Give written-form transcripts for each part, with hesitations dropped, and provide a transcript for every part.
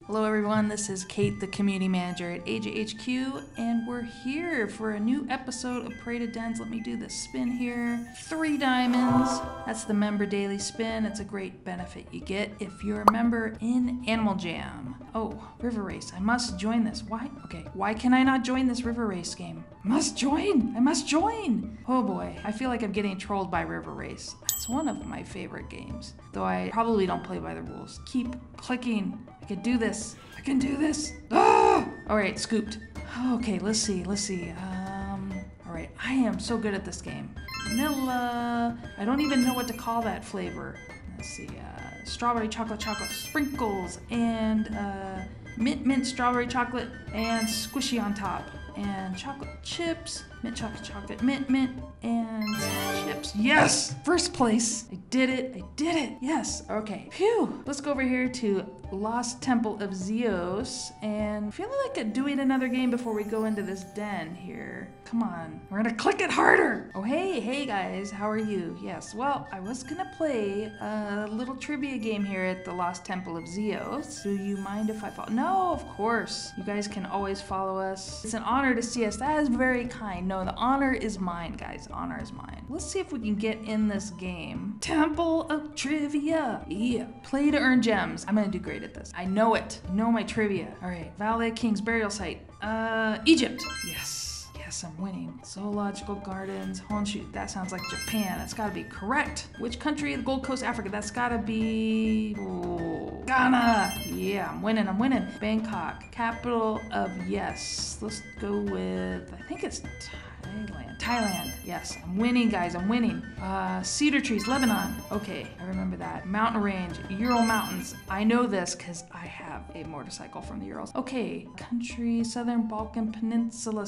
Hello everyone, this is Kate, the community manager at AJHQ, and we're here for a new episode of Paraded Dens. Let me do this spin here. 3 diamonds. That's the member daily spin. It's a great benefit you get if you're a member in Animal Jam. Oh, River Race. I must join this. Why? Okay, why can I not join this River Race game? I must join! Oh boy, I feel like I'm getting trolled by River Race. It's one of my favorite games, though I probably don't play by the rules. Keep clicking. I can do this. I can do this. Ah! All right, scooped. Okay, let's see. All right, I am so good at this game. Vanilla. I don't even know what to call that flavor. Let's see. Strawberry chocolate sprinkles and mint strawberry chocolate and squishy on top. And chocolate chips, mint chocolate, mint, and chips. Yes! First place. I did it. Yes. Okay. Phew. Let's go over here to Lost Temple of Zeus and feeling like doing another game before we go into this den here. Come on. We're gonna click it harder. Oh, hey guys. How are you? Yes. Well, I was gonna play a little trivia game here at the Lost Temple of Zeus. Do you mind if I follow? No, of course. You guys can always follow us. It's an honor to see us. That is very kind. No, the honor is mine, guys. The honor is mine. Let's see if we can get in this game. Temple of Trivia. Yeah. Play to earn gems. I'm gonna do great at this. I know it. I know my trivia. All right. Valley King's burial site. Egypt. Yes, I'm winning. Zoological Gardens, Honshu. That sounds like Japan. That's gotta be correct. Which country? The Gold Coast, Africa. That's gotta be Ghana. Yeah, I'm winning. Bangkok, capital of yes. Let's go with, I think it's Thailand. Yes, I'm winning, guys. I'm winning. Cedar trees, Lebanon. Okay, I remember that. Mountain range, Ural Mountains. I know this because I have a motorcycle from the Urals. Okay, country, Southern Balkan Peninsula.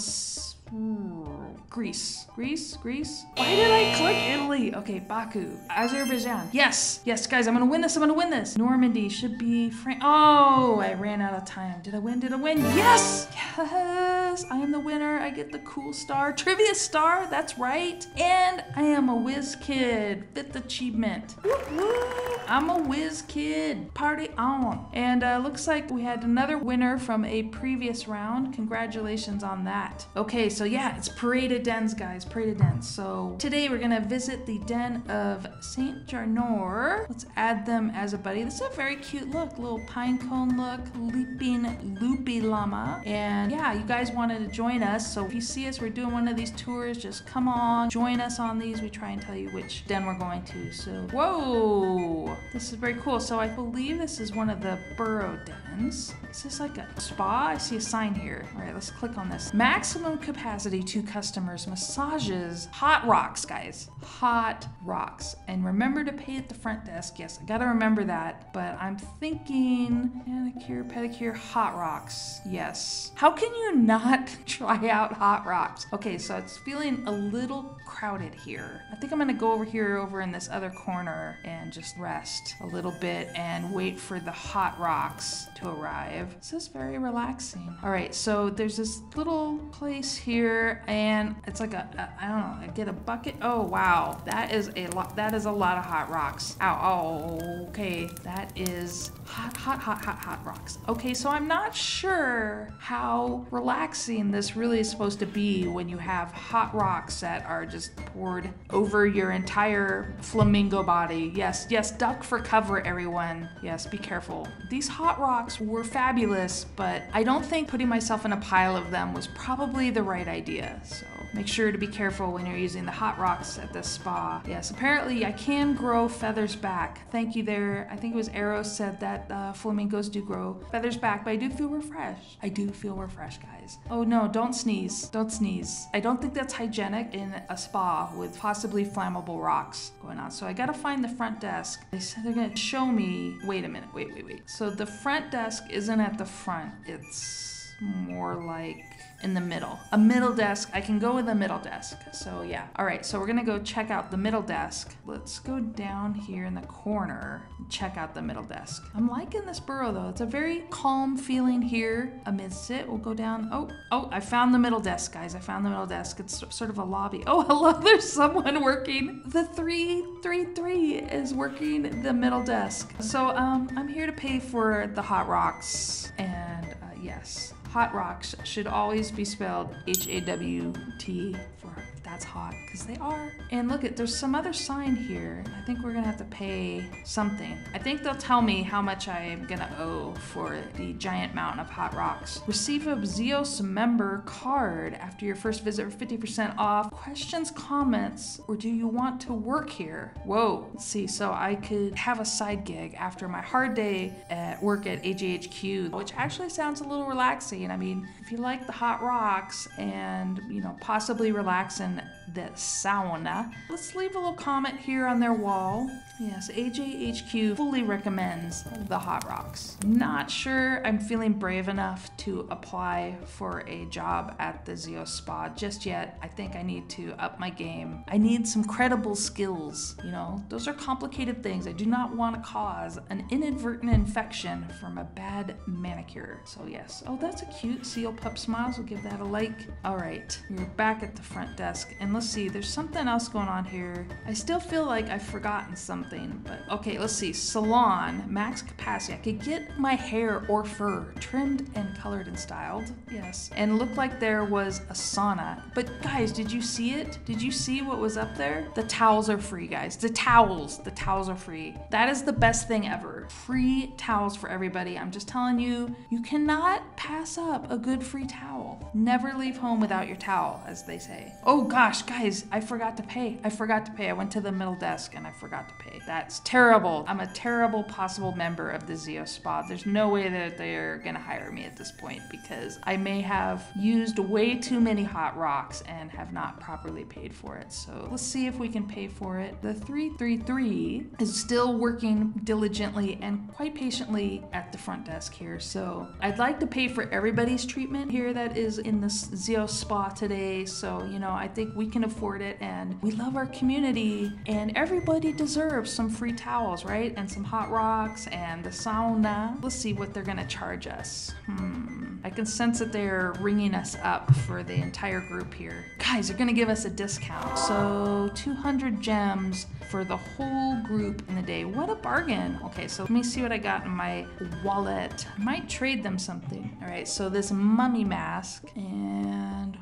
Greece. Why did I click Italy? Okay, Baku. Azerbaijan. Yes, guys, I'm gonna win this. Normandy should be Oh, I ran out of time. Did I win? Yes, I am the winner. I get the cool star, trivia star, that's right. And I am a whiz kid, 5th achievement. I'm a whiz kid, party on. And looks like we had another winner from a previous round. Congratulations on that. Okay, so yeah, it's Paraded Dens, guys, Paraded Dens. So today we're gonna visit the den of Saint Jarnor. Let's add them as a buddy. This is a very cute look, little pine cone look, leaping loopy llama. And yeah, you guys wanted to join us, so if you see us, we're doing one of these tours, just come on, join us on these. We try and tell you which den we're going to. So, whoa, this is very cool. So I believe this is one of the burrow dens. Is this like a spa? I see a sign here. All right, let's click on this. Maximum capacity 2 customers, massages, hot rocks, guys, hot rocks. And remember to pay at the front desk. Yes, I gotta remember that, but I'm thinking manicure, pedicure, hot rocks. Yes. How can you not try out hot rocks? Okay, so it's feeling a little crowded here. I think I'm gonna go over in this other corner and just rest a little bit and wait for the hot rocks to arrive. This is very relaxing. All right, so there's this little place here and it's like I don't know, I get a bucket. Oh, wow, that is a lot of hot rocks. Ow, oh, okay, that is hot rocks. Okay, so I'm not sure how relaxing this really is supposed to be when you have hot rocks that are just poured over your entire flamingo body. Yes, duck for cover, everyone. Yes, be careful. These hot rocks were fabulous, but I don't think putting myself in a pile of them was probably the right idea. So make sure to be careful when you're using the hot rocks at this spa. Yes, apparently I can grow feathers back. Thank you there. I think it was Arrow said that flamingos do grow feathers back, but I do feel refreshed. I do feel refreshed, guys. Oh no, don't sneeze. Don't sneeze. I don't think that's hygienic in a spa with possibly flammable rocks going on. So I gotta find the front desk. They said they're gonna show me. Wait a minute, wait. So the front desk isn't at the front. It's more like in the middle. A middle desk. I can go with a middle desk. So yeah. All right, so we're gonna go check out the middle desk. Let's go down here in the corner and check out the middle desk. I'm liking this burrow though. It's a very calm feeling here amidst it. We'll go down. Oh, I found the middle desk, guys. I found the middle desk. It's sort of a lobby. Oh, hello, there's someone working. The 333 is working the middle desk. So I'm here to pay for the hot rocks And yes, hot rocks should always be spelled H-A-W-T for that's hot, because they are. And look, there's some other sign here. I think we're gonna have to pay something. I think they'll tell me how much I'm gonna owe for the giant mountain of hot rocks. Receive a Zeos member card after your first visit for 50% off. Questions, comments, or do you want to work here? Whoa, let's see, so I could have a side gig after my hard day at work at AJHQ, which actually sounds a little relaxing. I mean, if you like the hot rocks and, you know, possibly relax in the sauna, let's leave a little comment here on their wall. Yes, AJHQ fully recommends the hot rocks. Not sure I'm feeling brave enough to apply for a job at the Zeos Spa just yet. I think I need to up my game. I need some credible skills, you know? Those are complicated things. I do not want to cause an inadvertent infection from a bad manicure. So yes. Oh, that's a cute seal pup smiles. We'll give that a like. All right, we're back at the front desk, and let's see, there's something else going on here. I still feel like I've forgotten something, but okay, let's see. Salon, max capacity. I could get my hair or fur trimmed and colored and styled. Yes. And it looked like there was a sauna. But guys, did you see it? Did you see what was up there? The towels are free, guys. The towels are free. That is the best thing ever. Free towels for everybody. I'm just telling you, you cannot pass up a good free towel. Never leave home without your towel, as they say. Oh gosh, guys, I forgot to pay. I went to the middle desk and I forgot to pay. That's terrible. I'm a terrible possible member of the Zeos Spa. There's no way that they're gonna hire me at this point because I may have used way too many hot rocks and have not properly paid for it. So let's see if we can pay for it. The 333 is still working diligently and quite patiently at the front desk here. So I'd like to pay for everybody's treatment here that is in the Zeos Spa today. So, you know, I think we can afford it, and we love our community, and everybody deserves some free towels, right? And some hot rocks and the sauna. Let's see what they're gonna charge us. I can sense that they're ringing us up for the entire group here. Guys, they're gonna give us a discount. So 200 gems for the whole group in the day. What a bargain. Okay, so let me see what I got in my wallet. I might trade them something. All right, so this mummy mask, and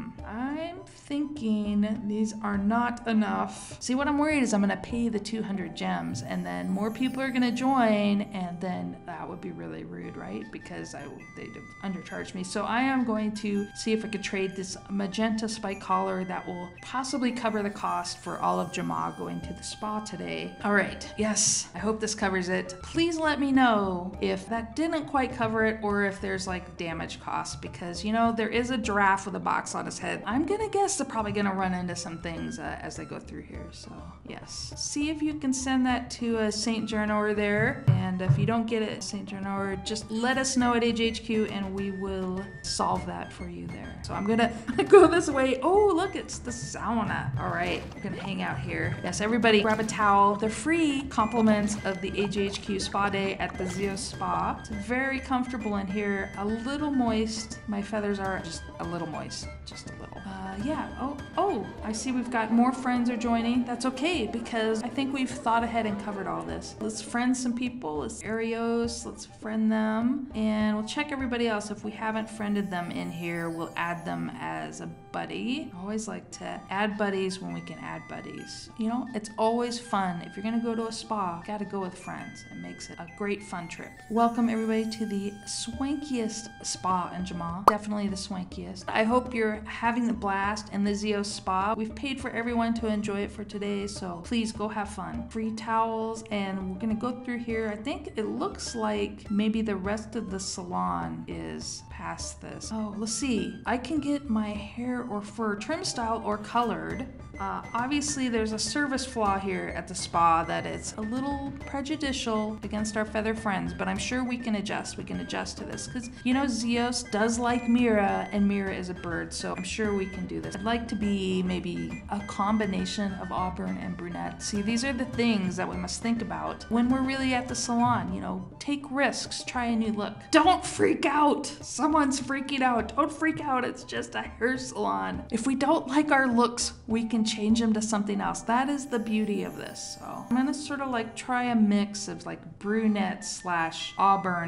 I'm thinking these are not enough. See, what I'm worried is I'm gonna pay the 200 gems and then more people are gonna join, and then that would be really rude, right? Because they'd have undercharged me. So I am going to see if I could trade this magenta spike collar that will possibly cover the cost for all of Jamaa going to the spa today. All right, yes, I hope this covers it. Please let me know if that didn't quite cover it or if there's like damage costs, because you know, there is a giraffe with a box on his head. I'm gonna guess they're probably gonna run into some things as they go through here. So yes, see if you can send that to St. Gernor there, and if you don't get it, St. Gernor, just let us know at AJHQ and we will solve that for you there. So I'm gonna go this way. Oh, look, it's the sauna. All right, I'm gonna hang out here. Yes, everybody grab a towel. They're free compliments of the AJHQ spa day at the Zeos Spa. It's very comfortable in here, a little moist. My feathers are just a little moist, just a little. Yeah, oh, I see we've got more friends are joining. That's okay, because I think we've thought ahead and covered all this. Let's friend some people. Let's Arios, let's friend them, and we'll check everybody else. If we haven't friended them in here, we'll add them as a buddy. I always like to add buddies when we can add buddies. You know, it's always fun. If you're gonna go to a spa, you gotta go with friends. It makes it a great fun trip. Welcome everybody to the swankiest spa in Jamaa. Definitely the swankiest. I hope you're having the blast in the Zeos Spa. We've paid for everyone to enjoy it for today, so please go have fun. Free towels, and we're gonna go through here. I think it looks like maybe the rest of the salon is past this. Oh, let's see. I can get my hair or fur trim style or colored. Obviously there's a service flaw here at the spa that is a little prejudicial against our feather friends, but I'm sure we can adjust. We can adjust to this because, you know, Zeos does like Mira, and Mira is a bird, so I'm sure we can do this. I'd like to be maybe a combination of auburn and brunette. See, these are the things that we must think about when we're really at the salon. You know, take risks, try a new look. Don't freak out. Someone's freaking out. Don't freak out. It's just a hair salon. If we don't like our looks, we can change them to something else. That is the beauty of this. So I'm gonna sort of like try a mix of like brunette / auburn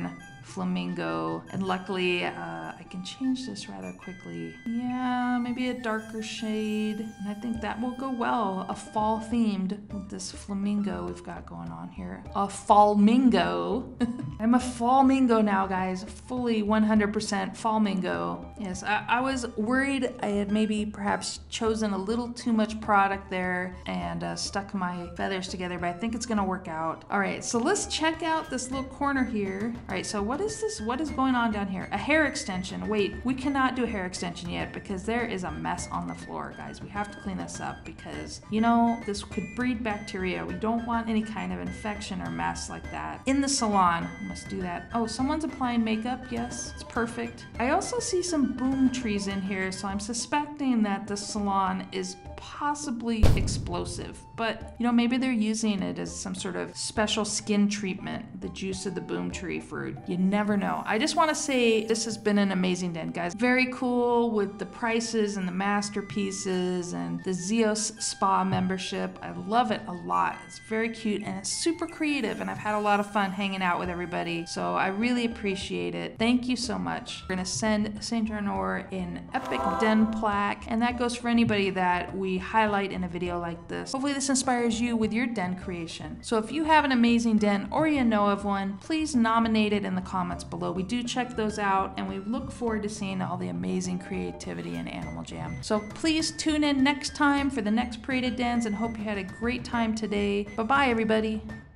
flamingo. And luckily, I can change this rather quickly. Yeah, maybe a darker shade. And I think that will go well. A fall themed with this flamingo we've got going on here. A fallmingo. I'm a fallmingo now, guys. Fully 100% fallmingo. Yes, I was worried I had maybe perhaps chosen a little too much product there and stuck my feathers together, but I think it's gonna work out. All right, so let's check out this little corner here. All right, so what is this? What is going on down here? A hair extension. Wait, we cannot do a hair extension yet because there is a mess on the floor, guys. We have to clean this up because, you know, this could breed bacteria. We don't want any kind of infection or mess like that in the salon. We must do that. Oh, someone's applying makeup. Yes, it's perfect. I also see some boom trees in here, so I'm suspecting that the salon is possibly explosive, but you know, maybe they're using it as some sort of special skin treatment, the juice of the boom tree fruit. You never know. I just want to say this has been an amazing den, guys. Very cool with the prices and the masterpieces and the Zeos spa membership. I love it a lot. It's very cute and it's super creative, and I've had a lot of fun hanging out with everybody, so I really appreciate it. Thank you so much. We're gonna send Saint Arnor an epic den plaque, and that goes for anybody that we highlight in a video like this. Hopefully this inspires you with your den creation. So if you have an amazing den or you know of one, please nominate it in the comments below. We do check those out and we look forward to seeing all the amazing creativity in Animal Jam. So please tune in next time for the next Parade of Dens and hope you had a great time today. Bye-bye, everybody.